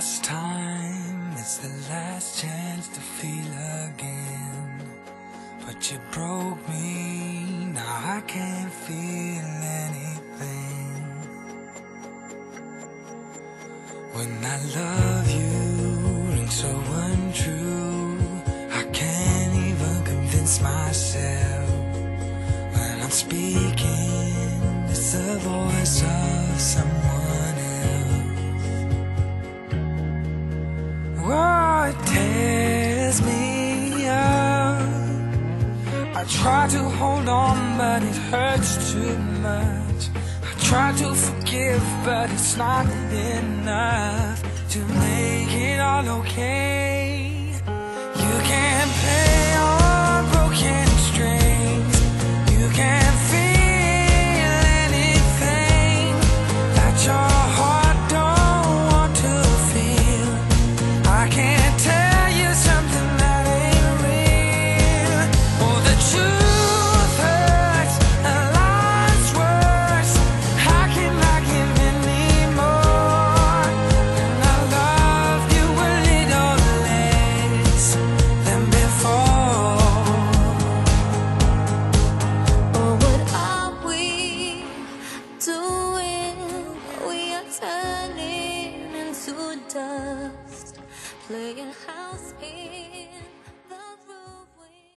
last time, it's the last chance to feel again. But you broke me, now I can't feel anything. When I love you rings so untrue, I can't even convince myself. When I'm speaking, it's the voice of someone else. Oh, it tears me up. I try to hold on, but it hurts too much. I try to forgive, but it's not enough to make it all okay.